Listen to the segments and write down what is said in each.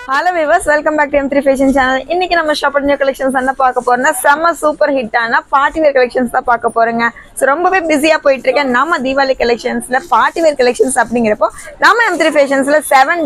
Hello viewers, welcome back to M3 Fashion channel. இன்னைக்கு நம்ம shop new collections என்ன பார்க்க போறோம்னா செம்ம சூப்பர் ஹிட்டான பார்ட்டி வேர் கலெக்ஷன்ஸ் தான் பார்க்க போறோங்க. சோ ரொம்பவே பிஸியா போயிட்டு இருக்க நம்ம தீபாவளி கலெக்ஷன்ஸ்ல பார்ட்டி வேர் கலெக்ஷன்ஸ் அப்படிங்கறப்போ நம்ம M3 Fashionsல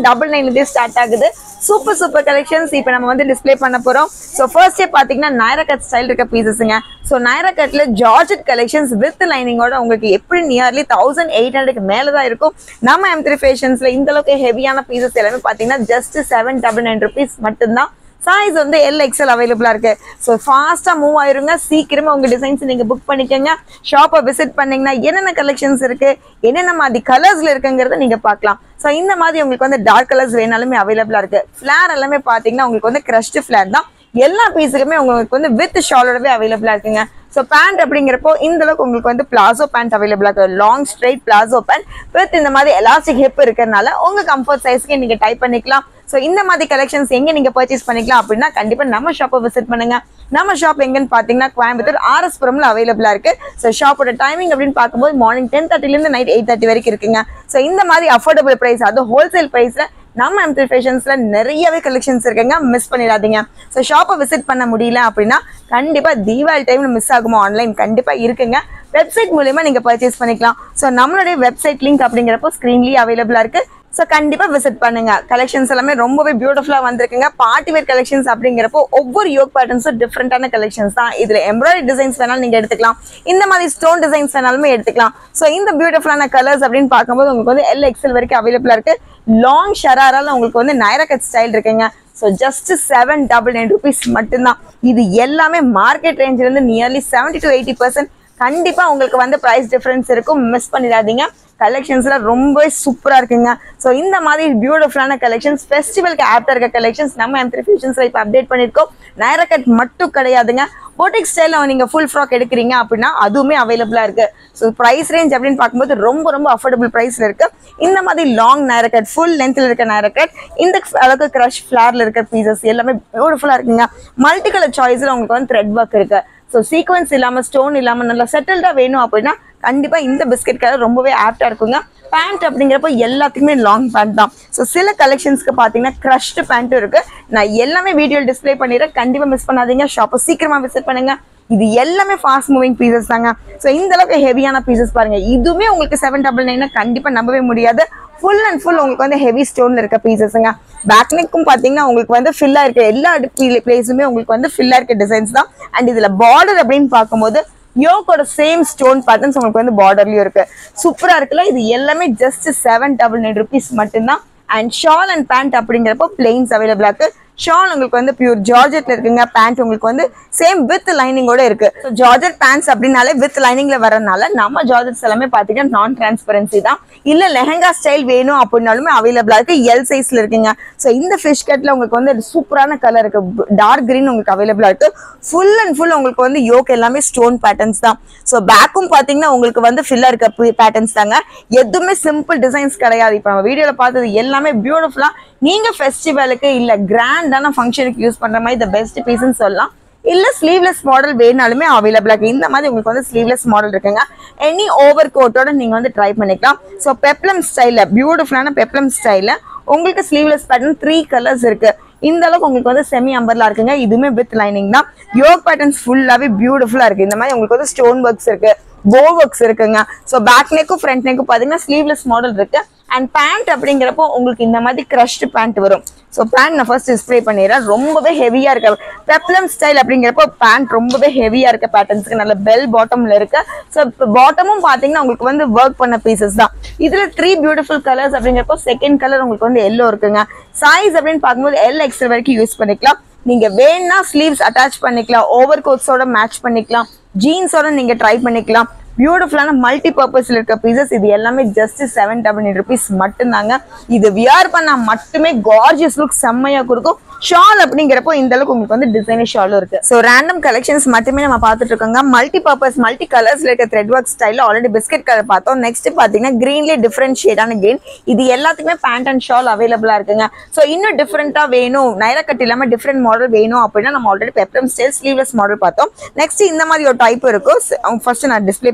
799 ஸ்டார்ட் ஆகுது. சூப்பர் கலெக்ஷன்ஸ் இப்போ நம்ம வந்து டிஸ்ப்ளே பண்ண போறோம். சோ ஃபர்ஸ்ட் டே பாத்தீங்கன்னா நைரா கட் ஸ்டைல் இருக்க பீசஸ்ங்க. சோ நைரா கட்ல ஜார்ஜெட் கலெக்ஷன்ஸ் வித் லைனிங்கோட உங்களுக்கு எப்படி நியர்லி 1800 க்கு மேல தான் இருக்கும். நம்ம M3 Fashionsல இந்த அளவுக்கு ஹெவியான பீசஸ் எல்லாமே பாத்தீங்கன்னா just 799 rupees மட்டும்தான். சைஸ் வந்து LXL அவைலபிளா இருக்கு. சோ ஃபாஸ்டா மூவ் ஆயிருங்க. சீக்கிரமா உங்க டிசைன்ஸ் நீங்க புக் பண்ணிக்கங்க. ஷாப்பை விசிட் பண்ணீங்கன்னா என்னென்ன கலெக்ஷன்ஸ் இருக்கு, என்னென்ன மாதிரி கலர்ஸ்ல இருக்குங்கிறத நீங்க பார்க்கலாம். சோ இந்த மாதிரி உங்களுக்கு வந்து டார்க் கலர்ஸ் வேணாலுமே அவைலபிளா இருக்கு. ஃபிளேர் எல்லாமே பாத்தீங்கன்னா உங்களுக்கு வந்து கிரஷ்ட் ஃபிளேர் தான். எல்லா பீஸுக்குமே உங்களுக்கு வந்து வித் ஷாலோடவே அவைலபிளா இருக்குங்க. சோ பேண்ட் அப்படிங்கிறப்போ இந்த அளவுக்கு உங்களுக்கு வந்து பிளாசோ பேண்ட் அவைலபிளா இருக்கு. Long straight palazzo pant with இந்த மாதிரி எலாஸ்டிக் ஹிப் இருக்கிறதுனால உங்க கம்ஃபர்ட் சைஸ்க்கு நீங்க டைப் பண்ணிக்கலாம். சோ இந்த மாதிரி கலெக்ஷன்ஸ் எங்க நீங்க பர்ச்சேஸ் பண்ணிக்கலாம் அப்படின்னா கண்டிப்பா நம்ம ஷாப்பை விசிட் பண்ணுங்க. நம்ம ஷாப் எங்கன்னு பாத்தீங்கன்னா கோயம்புத்தூர் RS புரம்ல அவைலபிளா இருக்கு. சோ ஷாப்போட டைமிங் அப்படின்னு பார்க்கும்போது மார்னிங் 10:30 ல இருந்து நைட் 8:30 வரைக்கும் இருக்குங்க. சோ இந்த மாதிரி அஃபோர்டபிள் பிரைஸ், அது ஹோல்சேல் பிரைஸ்ல நம்ம M3 Fashionsல நிறையவே கலெக்ஷன்ஸ் இருக்குங்க. மிஸ் பண்ணிடாதீங்க. சோ ஷாப்பை விசிட் பண்ண முடியல அப்படின்னா கண்டிப்பா தீபாவளி டைம்ல மிஸ் ஆகுமா, ஆன்லைன் கண்டிப்பா இருக்குங்க. வெப்சைட் மூலமா நீங்க பர்ச்சேஸ் பண்ணிக்கலாம். சோ நம்மளுடைய வெப்சைட் லிங்க் அப்படிங்கிறப்போ ஸ்கிரீன்லயே அவைலபிளா இருக்கு. சோ கண்டிப்பா விசிட் பண்ணுங்க. கலெக்ஷன்ஸ் எல்லாமே ரொம்பவே பியூட்டிஃபுல்லா வந்திருக்குங்க. பார்ட்டி வேர் கலெக்ஷன்ஸ் அப்படிங்கிறப்போ ஒவ்வொரு யோக் பேட்டர்ன்ஸும் டிஃப்ரெண்டான கலெக்ஷன்ஸ் தான். இதுல எம்ப்ராய்டரி டிசைன்ஸ் வேணாலும் நீங்க எடுத்துக்கலாம். இந்த மாதிரி ஸ்டோன் டிசைன்ஸ் வேணாலுமே எடுத்துக்கலாம். சோ இந்த பியூட்டிஃபுல்லான கலர்ஸ் அப்படின்னு பார்க்கும்போது உங்களுக்கு வந்து LXL வரைக்கும் அவைலபிளா இருக்கு. லாங் ஷராரால உங்களுக்கு வந்து நைரா கட் ஸ்டைல் இருக்குங்க. சோ ஜஸ்ட் 799 rupees மட்டும்தான். இது எல்லாமே மார்க்கெட் ரேஞ்சில இருந்து நியர்லி 70 to 80% கண்டிப்பா உங்களுக்கு வந்து பிரைஸ் டிஃபரன்ஸ் இருக்கும். மிஸ் பண்ணிடாதீங்க. கலெக்ஷன்ஸ்ல ரொம்ப சூப்பரா இருக்குங்க. சோ இந்த மாதிரி பியூட்டிஃபுல்லான கலெக்ஷன்ஸ், ஃபெஸ்டிவலுக்கு ஆப்டா இருக்க கலெக்ஷன்ஸ் நம்ம M3 Fashionsல இப்ப அப்டேட் பண்ணிருக்கோம். நைரா கட் மட்டும் கிடையாதுங்க. போட்டிக் ஸ்டைல்ல நீங்க ஃபுல் ஃப்ராக் எடுக்கிறீங்க அப்படின்னா அதுவுமே அவைலபிளா இருக்கு. ஸோ பிரைஸ் ரேஞ்ச் அப்படின்னு பார்க்கும்போது ரொம்ப அஃபோர்டபுள் பிரைஸ்ல இருக்கு. இந்த மாதிரி லாங் நைரா கட், ஃபுல் லென்த்ல இருக்க நைரா கட், இந்த அளவுக்கு கிரஷ் ஃபிளார்ல இருக்க பீசஸ் எல்லாமே பியூட்டிஃபுல்லா இருக்குங்க. மல்டி கலர் சாய்ஸ்ல உங்களுக்கு வந்து த்ரெட் ஒர்க் இருக்கு. ஸோ சீக்வன்ஸ் இல்லாம ஸ்டோன் இல்லாம நல்லா செட்டில்டா வேணும் அப்படின்னா கண்டிப்பா இந்த பிஸ்கெட் கலர் ரொம்பவே ஆப்டா இருக்குங்க. பேண்ட் அப்படிங்கிறப்ப எல்லாத்துக்குமே லாங் பேண்ட் தான். ஸோ சில கலெக்ஷன்ஸ்க்கு பார்த்தீங்கன்னா கிரஷ்டு பேண்ட்டும் இருக்கு. நான் எல்லாமே வீடியோ டிஸ்பிளே பண்ணிடுறேன். கண்டிப்பா மிஸ் பண்ணாதீங்க. ஷாப்பை சீக்கிரமா விசிட் பண்ணுங்க. இது எல்லாமே ஃபாஸ்ட் மூவிங் பீசஸ் தாங்க. ஸோ இந்த அளவுக்கு ஹெவியான பீசஸ் பாருங்க. இதுவுமே உங்களுக்கு 799 கண்டிப்பா நம்பவே முடியாது. ஃபுல் அண்ட் ஃபுல் உங்களுக்கு வந்து ஹெவி ஸ்டோன்ல இருக்க பீசஸ்ங்க. பேக் நெக்கும் பாத்தீங்கன்னா உங்களுக்கு வந்து ஃபில்லா இருக்க எல்லா பிளேஸுமே உங்களுக்கு வந்து ஃபில்லா இருக்க டிசைன்ஸ் தான். அண்ட் இதுல பார்டர் அப்படின்னு பார்க்கும்போது யோக்கோட சேம் ஸ்டோன் பேட்டர்ன்ஸ் உங்களுக்கு வந்து பார்டர்லயும் இருக்கு. சூப்பரா இருக்குல்ல. இது எல்லாமே ஜஸ்ட் 799 rupees மட்டும்தான். அண்ட் ஷால் அண்ட் பேண்ட் அப்படிங்கிறப்போ பிளெயின்ஸ் அவைலபிளா இருக்கு. ஷால் உங்களுக்கு வந்து பியூர் ஜார்ஜெட்ல இருக்குங்க. பேண்ட் உங்களுக்கு வந்து சேம் வித் லைனிங்கோட இருக்கு. ஸோ ஜார்ஜெட் பேண்ட்ஸ் அப்படின்னாலே வித் லைனிங்ல வரனால நம்ம ஜார்ஜெட்ஸ் எல்லாமே பாத்தீங்கன்னா நான் டிரான்ஸ்பரன்சி தான். இல்ல லெஹங்கா ஸ்டைல் வேணும் அப்படின்னாலுமே அவைலபிளா இருக்கு. எல் சைஸ்ல இருக்குங்க. ஸோ இந்த ஃபிஷ் கட்ல உங்களுக்கு வந்து சூப்பரான கலர் இருக்கு. டார்க் கிரீன் உங்களுக்கு அவைலபிளா இருக்கு. ஃபுல் அண்ட் ஃபுல் உங்களுக்கு வந்து யோக் எல்லாமே ஸ்டோன் பேட்டர்ன்ஸ் தான். ஸோ பேக்கும் பாத்தீங்கன்னா உங்களுக்கு வந்து ஃபில்லா இருக்க பேட்டர்ன்ஸ் தாங்க. எதுவுமே சிம்பிள் டிசைன்ஸ் கிடையாது. இப்போ நம்ம வீடியோல பார்த்தது எல்லாமே பியூட்டிஃபுல்லா நீங்க ஃபெஸ்டிவலுக்கு இல்ல கிராண்டான ஃபங்க்ஷனுக்கு யூஸ் பண்ற மாதிரி த பெஸ்ட் பீஸ்ன்னு சொல்லலாம். இல்ல ஸ்லீவ்லெஸ் மாடல் வேணாலுமே அவைலபிளா இருக்கு. இந்த மாதிரி உங்களுக்கு வந்து ஸ்லீவ்லெஸ் மாடல் இருக்குங்க. எனி ஓவர் கோட்டோட நீங்க வந்து ட்ரை பண்ணிக்கலாம். ஸோ பெப்ளம் ஸ்டைல, பியூட்டிஃபுல்லான பெப்ளம் ஸ்டைல உங்களுக்கு ஸ்லீவ்லெஸ் பேட்டர்ன் 3 கலர்ஸ் இருக்கு. இந்த அளவுக்கு உங்களுக்கு வந்து செமி அம்பர்லா இருக்குங்க. இதுவுமே வித் லைனிங் தான். யோக் பேட்டர்ன்ஸ் ஃபுல்லாவே பியூட்டிஃபுல்லா இருக்கு. இந்த மாதிரி உங்களுக்கு வந்து ஸ்டோன் ஒர்க்ஸ் இருக்கு, போ ஒர்க்ஸ் இருக்குங்க. ஸோ பேக் நெக்கும் ஃப்ரண்ட் நெக்கும் பாத்தீங்கன்னா ஸ்லீவ்லெஸ் மாடல் இருக்கு. அண்ட் பேண்ட் அப்படிங்கிறப்போ உங்களுக்கு இந்த மாதிரி கிரஷ்டு பேண்ட் வரும். ஸோ பேண்ட் நான் ஃபர்ஸ்ட் டிஸ்பிளே பண்ணிடுறேன். ரொம்பவே ஹெவியா இருக்கு. பெப்ளம் ஸ்டைல் அப்படிங்கிறப்போ பேண்ட் ரொம்பவே ஹெவியா இருக்க பேட்டர்ன்ஸ்க்கு நல்ல பெல் பாட்டம்ல இருக்கு. ஸோ பாட்டமும் பாத்தீங்கன்னா உங்களுக்கு வந்து ஒர்க் பண்ண பீசஸ் தான். இதுல 3 பியூட்டிஃபுல் கலர்ஸ் அப்படிங்கிறப்போ செகண்ட் கலர் உங்களுக்கு வந்து எல்லோ இருக்குங்க. சைஸ் அப்படின்னு பார்க்கும்போது LXL வரைக்கும் யூஸ் பண்ணிக்கலாம். நீங்க வேணா ஸ்லீவ்ஸ் அட்டாச் பண்ணிக்கலாம், ஓவர் கோட்ஸோட மேட்ச் பண்ணிக்கலாம், ஜீன்ஸோட நீங்க ட்ரை பண்ணிக்கலாம். பியூட்டிஃபுல்லான மல்டி பர்பஸ்ல இருக்க பீசஸ். இது எல்லாமே ஜஸ்ட் 799 rupees மட்டும்தாங்க. இது வியர் பண்ணா மட்டுமே கார்ஜியஸ் லுக் செம்மையா கொடுக்கும். ஷால் அப்படிங்கிறப்போ இந்த அளவுக்கு உங்களுக்கு வந்து டிசைனர் ஷாலும் இருக்கு. ஸோ ரேண்டம் கலெக்ஷன்ஸ் மட்டுமே நம்ம பார்த்துட்டு இருக்கோங்க. மல்டி பர்பஸ் மல்டி கலர்ஸ்ல இருக்க த்ரெட் ஒர்க் ஸ்டைல ஆல்ரெடி பிஸ்கெட் கலர் பார்த்தோம். நெக்ஸ்ட் பாத்தீங்கன்னா கிரீன்லேயே டிஃப்ரெண்ட் ஷேடான கிரீன். இது எல்லாத்துக்குமே பேண்ட் அண்ட் ஷால் அவைலபிளா இருக்குங்க. ஸோ இன்னும் டிஃப்ரெண்டா வேணும், நைரா கட் இல்லாம டிஃப்ரெண்ட் மாடல் வேணும் அப்படின்னா நம்ம already peplum style sleeveless model பார்த்தோம். நெக்ஸ்ட் இந்த மாதிரி ஒரு டைப் இருக்கும். ஃபர்ஸ்ட் நான் டிஸ்பிளே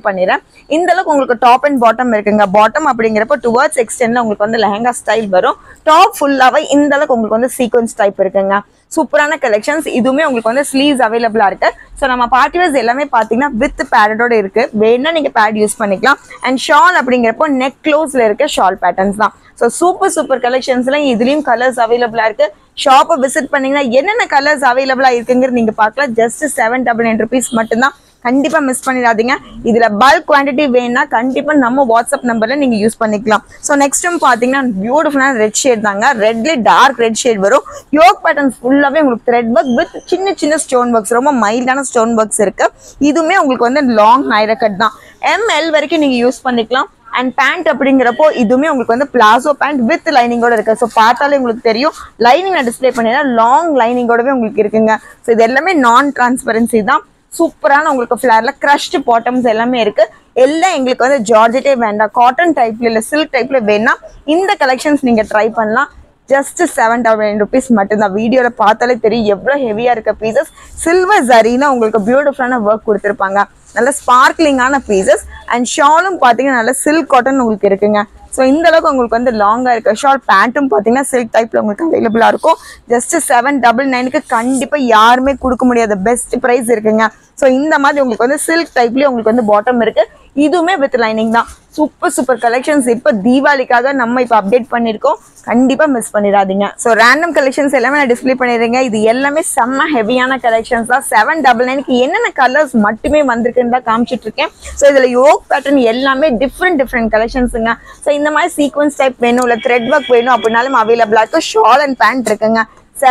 பண்ணிடுறேன். இந்த அளவுக்கு உங்களுக்கு டாப் அண்ட் பாட்டம் இருக்குங்க. பாட்டம் அப்படிங்கிறப்ப டுவர்ட்ஸ் எக்ஸ்டென்ட்ல உங்களுக்கு வந்து லெஹங்கா ஸ்டைல் வரும். டாப் ஃபுல்லாவே இந்த அளவுக்கு உங்களுக்கு வந்து சீக்வன்ஸ் டைப் இருக்குங்க. சூப்பரான கலெக்ஷன்ஸ். இதுவுமே உங்களுக்கு வந்து ஸ்லீவ்ஸ் அவைலபிளா இருக்கு. ஸோ நம்ம பார்ட்டி வேர்ஸ் எல்லாமே பார்த்தீங்கன்னா வித் பேடோட இருக்கு. வேணா நீங்க பேட் யூஸ் பண்ணிக்கலாம். அண்ட் ஷால் அப்படிங்கிறப்போ நெக் க்ளோஸ்ல இருக்க ஷால் பேட்டர்ன்ஸ் தான். ஸோ சூப்பர் கலெக்ஷன்ஸ்ல இதுலயும் கலர்ஸ் அவைலபிளா இருக்கு. ஷாப்பை விசிட் பண்ணீங்கன்னா என்னென்ன கலர்ஸ் அவைலபிளா இருக்குங்கிறது நீங்க பார்க்கலாம். ஜஸ்ட் 799 rupees மட்டும்தான். கண்டிப்பா மிஸ் பண்ணிடாதீங்க. இதுல பல்க் குவான்டிட்டி வேணும்னா கண்டிப்பா நம்ம வாட்ஸ்அப் நம்பர்ல நீங்க யூஸ் பண்ணிக்கலாம். ஸோ நெக்ஸ்ட் பாத்தீங்கன்னா பியூட்டிஃபுல்லான ரெட் ஷேட் தாங்க. ரெட்ல டார்க் ரெட் ஷேட் வரும். யோக் பேட்டர்ன்ஸ் ஃபுல்லாவே உங்களுக்கு த்ரெட் ஒர்க் வித் சின்ன ஸ்டோன் ஒர்க்ஸ், ரொம்ப மைல்டான ஸ்டோன் ஒர்க்ஸ் இருக்கு. இதுவுமே உங்களுக்கு வந்து லாங் நைரா கட் தான். ML வரைக்கும் நீங்க யூஸ் பண்ணிக்கலாம். அண்ட் பேண்ட் அப்படிங்கிறப்போ இதுவுமே உங்களுக்கு வந்து பிளாசோ பேண்ட் வித் லைனிங்கோட இருக்கு. ஸோ பார்த்தாலே உங்களுக்கு தெரியும். லைனிங் நான் டிஸ்பிளே பண்ணினா லாங் லைனிங்கோடவே உங்களுக்கு இருக்குங்க. ஸோ இது எல்லாமே நான் டிரான்ஸ்பரன்சி தான். சூப்பரான உங்களுக்கு ஃபிளேர்ல கிரஷ்டு பாட்டம்ஸ் எல்லாமே இருக்கு. எல்லாம் எங்களுக்கு வந்து ஜார்ஜெட்டே வேண்டாம், காட்டன் டைப்ல இல்ல சில்க் டைப்ல வேணா இந்த கலெக்ஷன்ஸ் நீங்க ட்ரை பண்ணலாம். ஜஸ்ட் 799 rupees மட்டும்தான். வீடியோல பார்த்தாலே தெரியும் எவ்வளவு ஹெவியா இருக்க பீசஸ். சில்வர் ஜரினா உங்களுக்கு பியூட்டிஃபுல்லான ஒர்க் கொடுத்துருப்பாங்க. நல்ல ஸ்பார்க்லிங்கான பீசஸ். அண்ட் ஷாலும் பாத்தீங்கன்னா நல்ல சில்க் காட்டன் உங்களுக்கு இருக்குங்க. ஸோ இந்த அளவுக்கு உங்களுக்கு வந்து லாங்கா இருக்க ஷார்ட் பேண்ட்டும் பார்த்தீங்கன்னா சில்க் டைப்ல உங்களுக்கு அவைலபிளா இருக்கும். ஜஸ்ட் 799 கண்டிப்பா யாருமே கொடுக்க முடியாத பெஸ்ட் பிரைஸ் இருக்குங்க. ஸோ இந்த மாதிரி உங்களுக்கு வந்து சில்க் டைப்லயே உங்களுக்கு வந்து பாட்டம் இருக்கு. இதுவுமே வித் லைனிங் தான். Super collections. இப்போ தீபாவளிக்காக நம்ம இப்போ அப்டேட் பண்ணிருக்கோம். கண்டிப்பா மிஸ் பண்ணிடாதீங்க. ஸோ ரேண்டம் கலெக்ஷன்ஸ் எல்லாமே நான் டிஸ்பிளே பண்ணிடுறேங்க. இது எல்லாமே செம்ம ஹெவியான கலெக்ஷன்ஸ் தான். 799 என்னென்ன கலர்ஸ் மட்டுமே வந்திருக்குன்னு தான் காமிச்சிட்டு இருக்கேன். ஸோ இதுல யோக் பேட்டர்ன் எல்லாமே டிஃப்ரெண்ட் கலெக்ஷன்ஸுங்க. ஸோ இந்த மாதிரி சீக்வன்ஸ் டைப் வேணும் இல்ல த்ரெட் ஒர்க் வேணும் அப்படின்னாலும் அவைலபிளா இருக்கு. ஷால் அண்ட் பேண்ட் இருக்குங்க.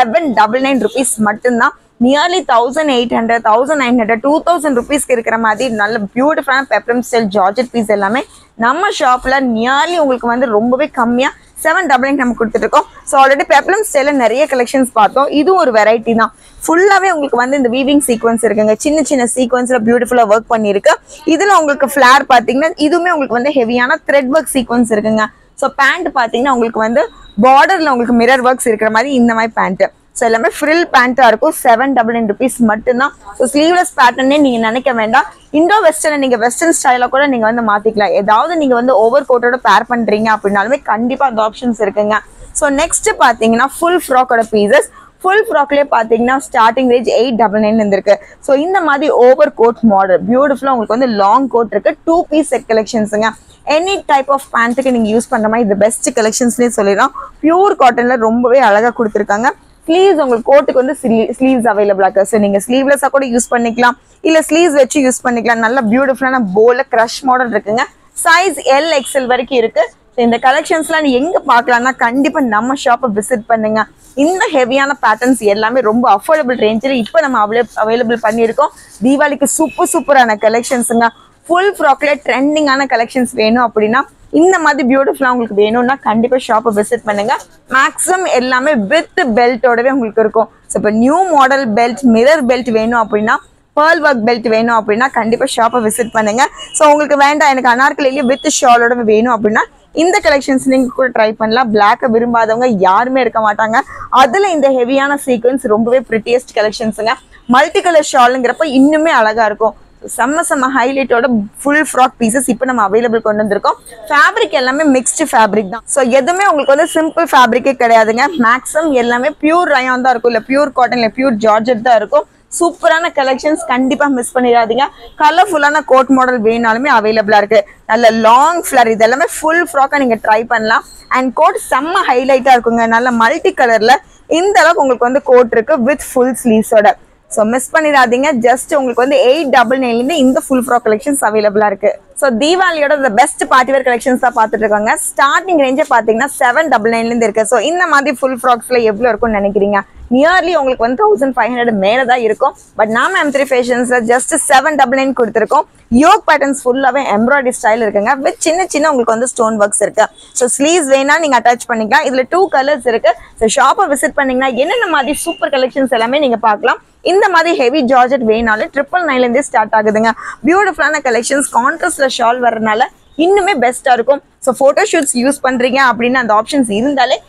799 rupees மட்டும்தான். நியர்லி 1800, 1900, 2000 rupeesக்கு இருக்கிற மாதிரி நல்ல பியூட்டிஃபுல்லான பெப்ரம் ஸ்டைல் ஜார்ஜெட் பீஸ் எல்லாமே நம்ம ஷாப்ல நியர்லி உங்களுக்கு வந்து ரொம்பவே கம்மியா 799 நம்ம கொடுத்துட்டு இருக்கோம். ஸோ ஆல்ரெடி பெப்ளம் ஸ்டைல நிறைய கலெக்ஷன்ஸ் பார்த்தோம். இதுவும் ஒரு வெரைட்டி தான். ஃபுல்லாவே உங்களுக்கு வந்து இந்த வீவிங் சீக்வன்ஸ் இருக்குங்க. சின்ன சீக்வன்ஸ்ல பியூட்டிஃபுல்லா ஒர்க் பண்ணிருக்கு. இதுல உங்களுக்கு ஃபிளேர் பாத்தீங்கன்னா இதுவுமே உங்களுக்கு வந்து ஹெவியான த்ரெட் ஒர்க் சீக்வன்ஸ் இருக்குங்க. ஸோ பேண்ட் பாத்தீங்கன்னா உங்களுக்கு வந்து பார்டர்ல உங்களுக்கு மிரர் ஒர்க்ஸ் இருக்கிற மாதிரி இந்த மாதிரி பேண்ட். ஸோ எல்லாமே ஃப்ரில் பேண்டா இருக்கும். 799 rupees மட்டும்தான். ஸோ ஸ்லீவ்லெஸ் பேட்டர்னே நீங்க நினைக்க வேண்டாம். இண்டோ வெஸ்டர்ன் நீங்க வெஸ்டர்ன் ஸ்டைல கூட நீங்க வந்து மாத்திக்கலாம். ஏதாவது நீங்க வந்து ஓவர் கோட்டோட பேர் பண்றீங்க அப்படின்னாலுமே கண்டிப்பா அந்த ஆப்ஷன்ஸ் இருக்குங்க. ஸோ நெக்ஸ்ட் பாத்தீங்கன்னா ஃபுல் ஃப்ராக்கோட பீசஸ். ஃபுல் ஃப்ராக்லயே பாத்தீங்கன்னா ஸ்டார்டிங் ரேஞ்ச் 899 இருக்கு. ஸோ இந்த மாதிரி ஓவர் கோட் மாடல் பியூட்டிஃபுல்லா உங்களுக்கு வந்து லாங் கோட் இருக்கு. 2 piece செட் கலெக்ஷன்ஸுங்க. எனி டைப் ஆஃப் பேண்ட்டுக்கு நீங்க யூஸ் பண்ற மாதிரி இது பெஸ்ட் கலெக்ஷன்ஸ்னே சொல்லிடலாம். பியூர் காட்டன்ல ரொம்பவே அழகா கொடுத்துருக்காங்க. ஸ்லீவ்ஸ் உங்களுக்கு கோட்டுக்கு வந்து ஸ்லீவ்ஸ் அவைலபிளா இருக்கு. ஸோ நீங்க ஸ்லீவ்லெஸ்ஸா கூட யூஸ் பண்ணிக்கலாம், இல்ல ஸ்லீவ்ஸ் வச்சு யூஸ் பண்ணிக்கலாம். நல்ல பியூட்டிஃபுல்லான போல கிரஷ் மாடல் இருக்குங்க. சைஸ் LXL வரைக்கும் இருக்கு. இந்த கலெக்ஷன்ஸ்லாம் நீ எங்க பார்க்கலாம்னா கண்டிப்பா நம்ம ஷாப்பை விசிட் பண்ணுங்க. இந்த ஹெவியான பேட்டர்ன்ஸ் எல்லாமே ரொம்ப அஃபோர்டபுள் ரேஞ்சில் இப்போ நம்ம அவைலபிள் பண்ணியிருக்கோம். தீபாவளிக்கு சூப்பரான கலெக்ஷன்ஸுங்க. ஃபுல் ஃப்ராக்ல ட்ரெண்டிங்கான கலெக்ஷன்ஸ் வேணும் அப்படின்னா இந்த மாதிரி பியூட்டிஃபுல்லா உங்களுக்கு வேணும்னா கண்டிப்பா ஷாப்பை விசிட் பண்ணுங்க. மேக்ஸிமம் எல்லாமே வித் பெல்ட்டோடவே உங்களுக்கு இருக்கும். ஸோ இப்போ new model belt, mirror belt வேணும் அப்படின்னா, பேர்ல் ஒர்க் பெல்ட் வேணும் அப்படின்னா கண்டிப்பா ஷாப்பை விசிட் பண்ணுங்க. ஸோ உங்களுக்கு வேண்டாம் எனக்கு அனார்கலிலேயே வித் ஷாலோட வேணும் அப்படின்னா இந்த கலெக்ஷன்ஸ் நீங்க கூட ட்ரை பண்ணலாம். பிளாக்க விரும்பாதவங்க யாருமே இருக்க மாட்டாங்க. அதுல இந்த ஹெவியான சீக்வன்ஸ் ரொம்பவே பிரிட்டியஸ்ட் கலெக்ஷன்ஸுங்க. மல்டி கலர் ஷாலுங்கிறப்ப இன்னுமே அழகா இருக்கும். செம்ம ஹைலைட்டோட ஃபுல் ஃப்ராக் பீசஸ் இப்போ நம்ம அவைலபிள் கொண்டு வந்திருக்கோம். ஃபேப்ரிக் எல்லாமே மிக்ஸ்டு ஃபேப்ரிக் தான். ஸோ எதுவுமே உங்களுக்கு வந்து சிம்பிள் ஃபேப்ரிக்கே கிடையாதுங்க. மேக்ஸிமம் எல்லாமே பியூர் ரயான் தான் இருக்கும், இல்லை பியூர் காட்டன், இல்லை பியூர் ஜார்ஜெட் தான் இருக்கும். சூப்பரான கலெக்ஷன்ஸ் கண்டிப்பா மிஸ் பண்ணிடாதீங்க. கலர்ஃபுல்லான கோட் மாடல் வேணாலுமே அவைலபிளா இருக்கு. நல்ல லாங் ஃபிளர் இது எல்லாமே ஃபுல் ஃப்ராக்கா நீங்க ட்ரை பண்ணலாம். அண்ட் கோட் செம்ம ஹைலைட்டா இருக்குங்க. நல்ல மல்டி கலர்ல இந்த அளவுக்கு உங்களுக்கு வந்து கோட் இருக்கு வித் ஃபுல் ஸ்லீவ்ஸோட. ஸோ மிஸ் பண்ணிடாதீங்க. ஜஸ்ட் உங்களுக்கு வந்து 899 இந்த ஃபுல் ஃப்ராக் கலெக்ஷன்ஸ் அவைலபிளா இருக்கு. ஸோ தீபாவளியோட பெஸ்ட் பார்ட்டிவேர் கலெக்ஷன்ஸ் தான் பார்த்துட்டு இருக்காங்க. ஸ்டார்டிங் ரேஞ்சே பார்த்தீங்கன்னா 799 இருக்கு. ஸோ இந்த மாதிரி ஃபுல் ஃப்ராக்ஸ்ல எவ்வளோ இருக்கும்னு நினைக்கிறீங்க? நியர்லி உங்களுக்கு வந்து 1500 மேல தான் இருக்கும். பட் நாம M3 ஃபேஷன்ஸ்ல ஜஸ்ட் 799 கொடுத்துருக்கோம். யோக் பேட்டர்ன்ஸ் ஃபுல்லாவே எம்ப்ராய்டரி ஸ்டைல் இருக்குங்க. வித் சின்ன உங்களுக்கு வந்து ஸ்டோன் ஒர்க்ஸ் இருக்கு. ஸோ ஸ்லீவ்ஸ் வேணா நீங்க அட்டாச் பண்ணிக்கலாம். இதுல 2 கலர்ஸ் இருக்கு. ஸோ ஷாப்பை விசிட் பண்ணீங்கன்னா என்னென்ன மாதிரி சூப்பர் கலெக்ஷன்ஸ் எல்லாமே நீங்க பார்க்கலாம். இந்த மாதிரி ஹெவி ஜார்ஜெட் வேணாலும் 999 இருந்தே ஸ்டார்ட் ஆகுதுங்க. பியூட்டிஃபுல்லான கலெக்ஷன்ஸ் கான்ட்ராஸ்ட்ல ஷால் வரனால இன்னுமே பெஸ்டா இருக்கும். ஸோ போட்டோ ஷூட்ஸ் யூஸ் பண்றீங்க அப்படின்னு அந்த ஆப்ஷன்ஸ் இருந்தாலே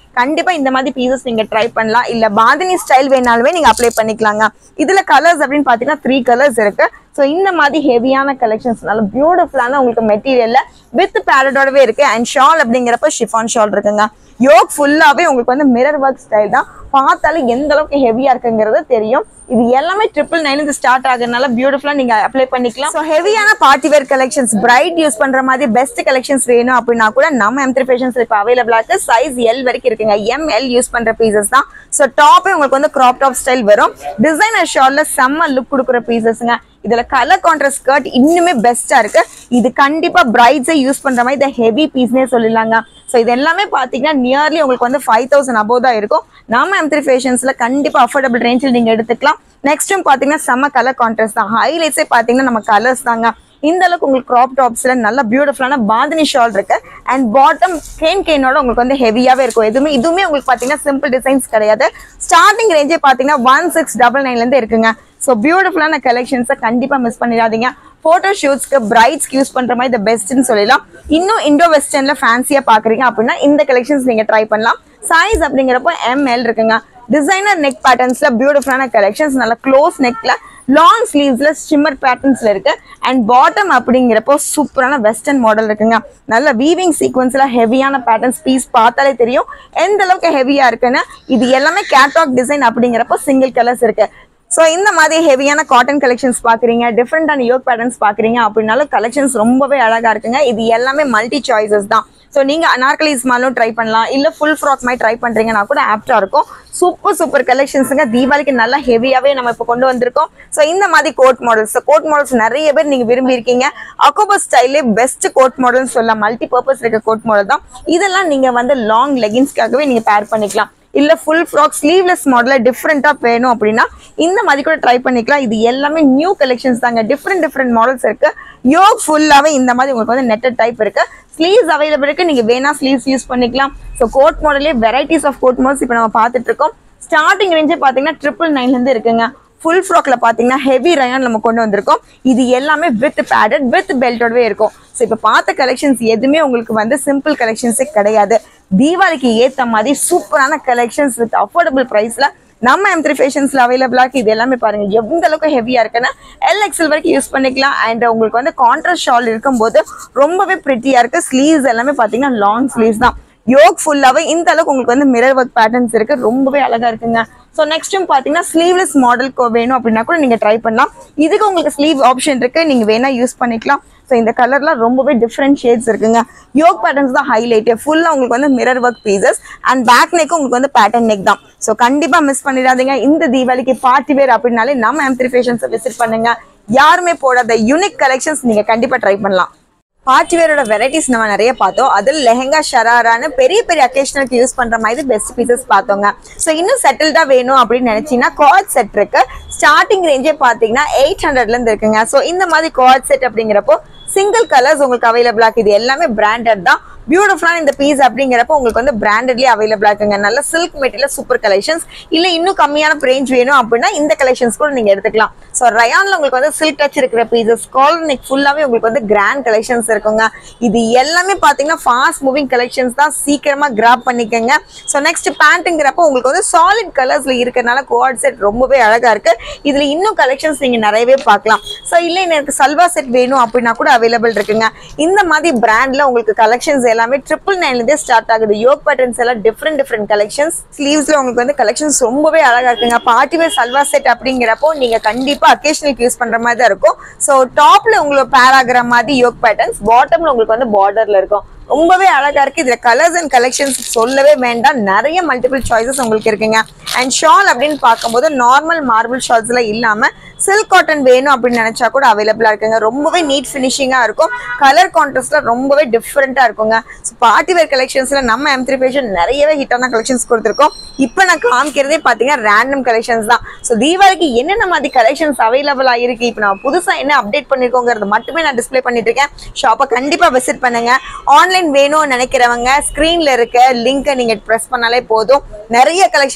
கண்டிப்பா இந்த மாதிரி பீசஸ் நீங்க ட்ரை பண்ணலாம். இல்ல பாந்தினி ஸ்டைல் வேணாலுமே நீங்க அப்ளை பண்ணிக்கலாங்க. இதுல கலர்ஸ் அப்படின்னு பாத்தீங்கன்னா 3 கலர்ஸ் இருக்கு. ஸோ இந்த மாதிரி ஹெவியான கலெக்ஷன்ஸ் நல்ல பியூட்டிஃபுல்லான உங்களுக்கு மெட்டீரியல்ல வித் பேரடோடவே இருக்கு. அண்ட் ஷால் அப்படிங்கிறப்ப ஷிஃபான் ஷால் இருக்குங்க. யோக் ஃபுல்லாவே உங்களுக்கு வந்து மிரர் ஒர்க் ஸ்டைல் தான். பார்த்தாலும் எந்த அளவுக்கு ஹெவியா இருக்குங்கிறது தெரியும். இது எல்லாமே 999 ஸ்டார்ட் ஆகுறதுனால பியூட்டிஃபுல்லா நீங்க அப்ளை பண்ணிக்கலாம். ஸோ ஹெவியான party wear collections bride use பண்ற மாதிரி பெஸ்ட் கலெக்ஷன்ஸ் வேணும் அப்படின்னா கூட நம்ம M3 Fashions இப்போ அவைலபிளா இருக்கு. சைஸ் L வரைக்கும் இருக்குங்க. ML யூஸ் பண்ற பீசஸ் தான். ஸோ டாப்பே உங்களுக்கு வந்து கிராப் டாப் ஸ்டைல் வரும். டிசைனர் ஷால்ல செம்ம லுக் கொடுக்குற பீசஸ்ங்க. இதுல கலர் கான்ட்ராஸ்ட் ஸ்கர்ட் இன்னுமே பெஸ்டா இருக்கு. இது கண்டிப்பா பிரைட்ஸே யூஸ் பண்ற மாதிரி இந்த ஹெவி பீஸ்னே சொல்லிடலாங்க. ஸோ இது எல்லாமே பாத்தீங்கன்னா நியர்லி உங்களுக்கு வந்து 5000 above தான் இருக்கும். நம்ம M3 Fashionsல கண்டிப்பா அஃபோர்டபிள் ரேஞ்சில் நீங்க எடுத்துக்கலாம். நெக்ஸ்ட்டும் பாத்தீங்கன்னா செம்ம கலர் கான்ட்ராஸ்ட் தான். ஹைலைட்ஸே பாத்தீங்கன்னா நம்ம கலர்ஸ் தாங்க. இந்த அளவுக்கு உங்களுக்கு கிராப் டாப்ஸ்ல நல்ல பியூட்டிஃபுல்லான பாந்தினி ஷால் இருக்கு. அண்ட் பாட்டம் கேனோட உங்களுக்கு வந்து ஹெவியாவே இருக்கும். இதுவுமே உங்களுக்கு பாத்தீங்கன்னா சிம்பிள் டிசைன்ஸ் கிடையாது. ஸ்டார்டிங் ரேஞ்சே பாத்தீங்கன்னா 1699 இருந்து இருக்குங்க. ஸோ பியூட்டிஃபுல்லான கலெக்ஷன்ஸை கண்டிப்பா மிஸ் பண்ணிடாதீங்க. போட்டோ ஷூட்ஸ்க்கு பிரைட்ஸ்க்கு யூஸ் பண்ற மாதிரி த பெஸ்ட்னு சொல்லலாம். இன்னும் இண்டோ வெஸ்டர்ன்ல ஃபேன்சியா பாக்குறீங்க அப்படின்னா இந்த கலெக்ஷன்ஸ் நீங்க ட்ரை பண்ணலாம். சைஸ் அப்படிங்கிறப்போ ML இருக்குங்க. டிசைனர் நெக் பேட்டர்ன்ஸ்ல பியூட்டிஃபுல்லான கலெக்ஷன்ஸ் நல்ல க்ளோஸ் நெக்ல லாங் ஸ்லீவ்ஸ்ல ஷிம்மர் பேட்டர்ன்ஸ்ல இருக்கு. அண்ட் பாட்டம் அப்படிங்கிறப்போ சூப்பரான வெஸ்டர்ன் மாடல் இருக்குங்க. நல்ல வீவிங் சீக்வன்ஸ்ல ஹெவியான பேட்டர்ன்ஸ் பீஸ் பார்த்தாலே தெரியும் எந்த அளவுக்கு ஹெவியா இருக்குன்னு. இது எல்லாமே கேட்லாக் டிசைன் அப்படிங்கிறப்போ சிங்கிள் கலர்ஸ் இருக்கு. ஸோ இந்த மாதிரி ஹெவியான காட்டன் கலெக்ஷன்ஸ் பாக்குறீங்க, டிஃப்ரெண்டான யோக் பேட்டர்ன்ஸ் பாக்குறீங்க அப்படின்னாலும் கலெக்ஷன்ஸ் ரொம்பவே அழகா இருக்குங்க. இது எல்லாமே மல்டி சாய்ஸஸ் தான். ஸோ நீங்க அனார்கலிஸ் மாலும் ட்ரை பண்ணலாம். இல்ல ஃபுல் ஃப்ராக் மாதிரி ட்ரை பண்றீங்கன்னா கூட ஆப்டா இருக்கும். சூப்பர் கலெக்ஷன்ஸுங்க. தீபாவளிக்கு நல்லா ஹெவியாவே நம்ம இப்போ கொண்டு வந்திருக்கோம். ஸோ இந்த மாதிரி கோட் மாடல்ஸ் நிறைய பேர் நீங்க விரும்பி இருக்கீங்க. அக்கோபா ஸ்டைலே பெஸ்ட் கோட் மாடல்னு சொல்லலாம். மல்டி பர்பஸ் இருக்க கோட் மாடல் தான். இதெல்லாம் நீங்க வந்து லாங் லெகின்ஸ்க்காகவே நீங்க பேர் பண்ணிக்கலாம். இல்ல ஃபுல் ஃப்ராக் ஸ்லீவ்லெஸ் மாடல்ல டிஃப்ரெண்டா வேணும் அப்படின்னா இந்த மாதிரி கூட ட்ரை பண்ணிக்கலாம். இது எல்லாமே நியூ கலெக்ஷன்ஸ் தாங்க. டிஃப்ரெண்ட் மாடல்ஸ் இருக்கு. யோக் ஃபுல்லாவே இந்த மாதிரி உங்களுக்கு வந்து நெட்டட் டைப் இருக்கு. ஸ்லீவ்ஸ் அவைலபிள் இருக்கு. நீங்க வேணா ஸ்லீவ்ஸ் யூஸ் பண்ணிக்கலாம். ஸோ கோட் மாடலே வெரைட்டிஸ் ஆஃப் கோட் மாடல்ஸ் இப்போ நம்ம பார்த்துட்டு இருக்கோம். ஸ்டார்டிங் ரேஞ்சே பாத்தீங்கன்னா 999 இருந்து இருக்குங்க. ஃபுல் ஃப்ராக்ல பாத்தீங்கன்னா ஹெவி ரயான் நம்ம கொண்டு வந்திருக்கோம். இது எல்லாமே வித் பேடட் வித் பெல்ட்டோடவே இருக்கும். ஸோ இப்போ பார்த்த கலெக்ஷன்ஸ் எதுவுமே உங்களுக்கு வந்து சிம்பிள் கலெக்ஷன்ஸே கிடையாது. தீபாவளிக்கு ஏற்ற மாதிரி சூப்பரான கலெக்ஷன்ஸ் வித் அஃபோர்டபுள் பிரைஸ்ல நம்ம M3 Fashionsல அவைலபிளா இருக்கு. இது எல்லாமே பாருங்க எந்த அளவுக்கு ஹெவியா இருக்குன்னா LXL வரைக்கும் யூஸ் பண்ணிக்கலாம். அண்ட் உங்களுக்கு வந்து கான்ட்ராஸ்ட் ஷால் இருக்கும்போது ரொம்பவே பிரிட்டியா இருக்கு. ஸ்லீவ்ஸ் எல்லாமே பாத்தீங்கன்னா லாங் ஸ்லீவ்ஸ் தான். யோக் ஃபுல்லாவே இந்த அளவுக்கு உங்களுக்கு வந்து மிரர் ஒர்க் பேட்டர்ன்ஸ் இருக்கு. ரொம்பவே அழகா இருக்குங்க. ஸோ நெக்ஸ்ட்டும் பாத்தீங்கன்னா ஸ்லீவ்லெஸ் மாடல் வேணும் அப்படின்னா கூட நீங்க ட்ரை பண்ணலாம். இதுக்கு உங்களுக்கு ஸ்லீவ் ஆப்ஷன் இருக்கு. நீங்க வேணா யூஸ் பண்ணிக்கலாம். ஸோ இந்த கலர்லாம் ரொம்பவே டிஃப்ரெண்ட் ஷேட்ஸ் இருக்குங்க. யோக் பேட்டர்ன்ஸ் தான் ஹைலைட். ஃபுல்லா உங்களுக்கு வந்து mirror work pieces and back நெக்கும் உங்களுக்கு வந்து பேட்டர்ன் நெக் தான். ஸோ கண்டிப்பா மிஸ் பண்ணிடாதீங்க. இந்த தீபாவளிக்கு பார்ட்டி வேர் அப்படின்னாலே நம்ம M3 Fashions விசிட் பண்ணுங்க. யாருமே போடாத யூனிக் கலெக்ஷன்ஸ் நீங்க கண்டிப்பா ட்ரை பண்ணலாம். பார்ட்டி வேரோட வெரைட்டிஸ் நம்ம நிறைய பார்த்தோம். அதில் லெஹங்கா ஷராரான்னு பெரிய அக்கேஷனுக்கு யூஸ் பண்ற மாதிரி பெஸ்ட் பீசஸ் பார்த்தோங்க. ஸோ இன்னும் செட்டில்டா வேணும் அப்படின்னு நினைச்சீங்கன்னா கார்ட் செட் இருக்கு. ஸ்டார்டிங் ரேஞ்சே பாத்தீங்கன்னா 800ல இருந்து இருக்குங்க. ஸோ இந்த மாதிரி கார்ட் செட் அப்படிங்கிறப்போ சிங்கிள் கலர்ஸ் உங்களுக்கு அவைலபிளா இருக்கு. இது எல்லாமே பிராண்டட் தான். பியூட்டிஃபுல்லான இந்த பீஸ் அப்படிங்கிறப்ப உங்களுக்கு வந்து பிராண்டட்லயே அவைலபிளா இருக்குங்க. நல்ல சில்க் மெட்டீரியல் சூப்பர் கலெக்ஷன்ஸ். இல்ல இன்னும் கம்மியான ரேஞ்ச் வேணும் அப்படின்னா இந்த கலெக்ஷன்ஸ் கூட நீங்க எடுத்துக்கலாம். ஸோ ரயான்ல உங்களுக்கு வந்து சில்க் டச் இருக்கிற பீசஸ், காலர் நெக் ஃபுல்லாவே உங்களுக்கு வந்து கிராண்ட் கலெக்ஷன்ஸ் இருக்குங்க. இது எல்லாமே பாத்தீங்கன்னா ஃபாஸ்ட் மூவிங் கலெக்ஷன்ஸ் தான். சீக்கிரமா கிராப் பண்ணிக்கங்க. ஸோ நெக்ஸ்ட் பேண்ட்டுங்கிறப்ப உங்களுக்கு வந்து சாலிட் கலர்ஸ்ல இருக்கிறதுனால கோஆர்ட் செட் ரொம்பவே அழகா இருக்கு. இதுல இன்னும் கலெக்ஷன்ஸ் நீங்க நிறையவே பார்க்கலாம். ஸோ இல்ல எனக்கு சல்வா செட் வேணும் அப்படின்னா கூட அவைலபிள் இருக்குங்க. இந்த மாதிரி பிராண்ட்ல உங்களுக்கு கலெக்ஷன்ஸ் எல்லாமே 999 இருந்தே ஸ்டார்ட் ஆகுது. யோக் பேட்டர்ன்ஸ் எல்லாம் டிஃப்ரெண்ட் கலெக்ஷன்ஸ். ஸ்லீவ்ஸ்ல உங்களுக்கு வந்து கலெக்ஷன்ஸ் ரொம்பவே அழகா இருக்குங்க. பார்ட்டி வேர் சல்வா செட் அப்படிங்கிறப்போ நீங்க கண்டிப்பா அக்கேஷனலுக்கு யூஸ் பண்ற மாதிரி தான் இருக்கும். ஸோ டாப்ல உங்களுக்கு பேர் ஆகிற மாதிரி யோக் பேட்டர்ன்ஸ், பாட்டம்ல உங்களுக்கு வந்து பார்டர்ல இருக்கும். ரொம்பவே அழகா இருக்கு. இதுல கலர்ஸ் அண்ட் கலெக்ஷன்ஸ் சொல்லவே வேண்டாம். நிறைய மல்டிபிள் சாய்ஸஸ் உங்களுக்கு இருக்குங்க. அண்ட் ஷால் அப்படின்னு பார்க்கும்போது நார்மல் மார்பிள் ஷால்ஸ்ல இல்லாம சில்க் காட்டன் வேணும் அப்படின்னு நினைச்சா கூட அவைலபிளா இருக்குங்க. ரொம்பவே நீட் ஃபினிஷிங்கா இருக்கும். கலர் கான்ட்ராஸ்ட்ல ரொம்பவே டிஃப்ரெண்டா இருக்குங்க. ஸோ பார்ட்டி வேர் கலெக்ஷன்ஸ்ல நம்ம M3 Fashion நிறையவே ஹிட்டான கலெக்ஷன்ஸ் கொடுத்துருக்கோம். இப்போ நான் காமிக்கிறதே பாத்தீங்கன்னா ரேண்டம் கலெக்ஷன்ஸ் தான். ஸோ தீபாவளிக்கு என்னென்ன மாதிரி கலெக்ஷன்ஸ் அவைலபிளா இருக்கு, இப்போ நான் புதுசா என்ன அப்டேட் பண்ணிருக்கோங்கிறது மட்டுமே நான் டிஸ்பிளே பண்ணிட்டு இருக்கேன். ஷாப்பை கண்டிப்பா விசிட் பண்ணுங்க. ஆன்லைன் வேணும்னு நினைக்கிறவங்க ஸ்கிரீன்ல இருக்க லிங்கை நீங்க பிரஸ் பண்ணாலே போதும். நிறைய கலெக்ஷன்ஸ் உங்களுக்கு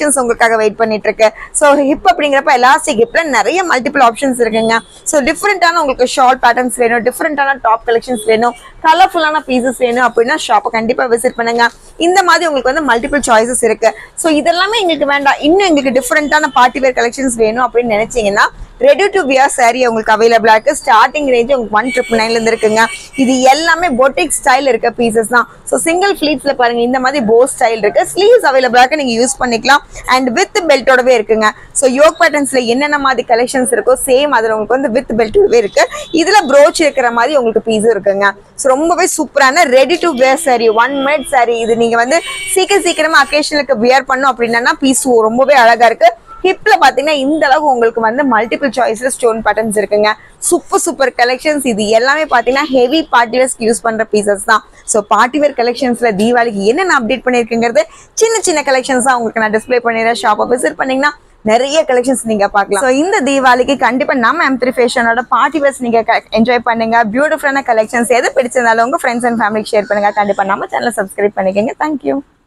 உங்களுக்காக வெயிட் பண்ணிட்டு இருக்கு. ஸோ ஹிப் அப்படிங்கிறப்ப எலாஸ்டிக் ஹிப்ல நிறைய மல்டிபிள் ஆப்ஷன்ஸ் இருக்குங்க. ஸோ டிஃப்ரெண்டான உங்களுக்கு ஷார்ட் பேட்டர்ன்ஸ் வேணும், டிஃப்ரெண்டான டாப் கலெக்ஷன்ஸ் வேணும், கலர்ஃபுல்லான பீசஸ் வேணும் அப்படின்னா ஷாப்பை கண்டிப்பா விசிட் பண்ணுங்க. இந்த மாதிரி உங்களுக்கு வந்து மல்டிபிள் சாய்ஸஸ் இருக்கு. ஸோ இதெல்லாமே எங்களுக்கு வேண்டாம், இன்னும் எங்களுக்கு டிஃப்ரெண்டான பார்ட்டி வேர் கலெக்ஷன்ஸ் வேணும் அப்படின்னு நினைச்சீங்கன்னா ரெடி டு வியர் சாரி உங்களுக்கு அவைலபிளா இருக்கு. ஸ்டார்டிங் ரேஞ்ச் உங்களுக்கு 199 இருந்து இருக்குங்க. இது எல்லாமே பொட்டிக் ஸ்டைல் இருக்க பீசஸ் தான். ஸோ சிங்கிள் ஃபிளீட்ஸ்ல பாருங்க இந்த மாதிரி போ ஸ்டைல் இருக்கு. ஸ்லீவ்ஸ் அவைலபிளா இருக்கு, நீங்க யூஸ் பண்ணிக்கலாம். அண்ட் வித் பெல்ட்டோடவே இருக்குங்க. ஸோ யோக் பேட்டர்ன்ஸ்ல என்னென்ன மாதிரி கலெக்ஷன்ஸ் இருக்கோ சேம் அதுல உங்களுக்கு வந்து வித் பெல்ட்டோடவே இருக்கு. இதுல ப்ரோச் இருக்கிற மாதிரி உங்களுக்கு பீஸும் இருக்குங்க. ஸோ ரொம்பவே சூப்பரான ready to wear sari, 1 minute sorry. இது நீங்க வந்து சீக்கிரமா அக்கேஷனுக்கு வியர் பண்ணும் அப்படின்னா பீஸ் ரொம்பவே அழகா இருக்கு. ஹிப்ல பாத்தீங்கன்னா இந்த அளவுக்கு உங்களுக்கு வந்து மல்டிபிள் சாய்ஸ்ல ஸ்டோன் பேட்டர்ன்ஸ் இருக்குங்க. Super collections. இது எல்லாமே பாத்தீங்கன்னா ஹெவி பார்ட்டி வேர்ஸ்க்கு யூஸ் பண்ற பீசஸ் தான். ஸோ பார்ட்டி வேர் கலெக்ஷன்ஸ்ல தீபாவளிக்கு என்னென்ன அப்டேட் பண்ணிருக்குங்கிறது சின்ன கலெக்ஷன்ஸ் தான் உங்களுக்கு நான் டிஸ்பிளே பண்ணிடுறேன். ஷாப்பை விசிட் பண்ணீங்கன்னா நிறைய கலெக்ஷன்ஸ் நீங்க பார்க்கலாம். ஸோ இந்த தீபாவளிக்கு கண்டிப்பா நம்ம M3 ஃபேஷனோட பார்ட்டி வேர்ஸ் நீங்க என்ஜாய் பண்ணுங்க. பியூட்டிஃபுல்லான கலெக்ஷன்ஸ் எது பிடிச்சிருந்தாலும் உங்க ஃப்ரெண்ட்ஸ் அண்ட் ஃபேமிலிக்கு ஷேர் பண்ணுங்க. கண்டிப்பா நம்ம சேனலை சப்ஸ்கிரைப் பண்ணிக்கோங்க. தேங்க்யூ.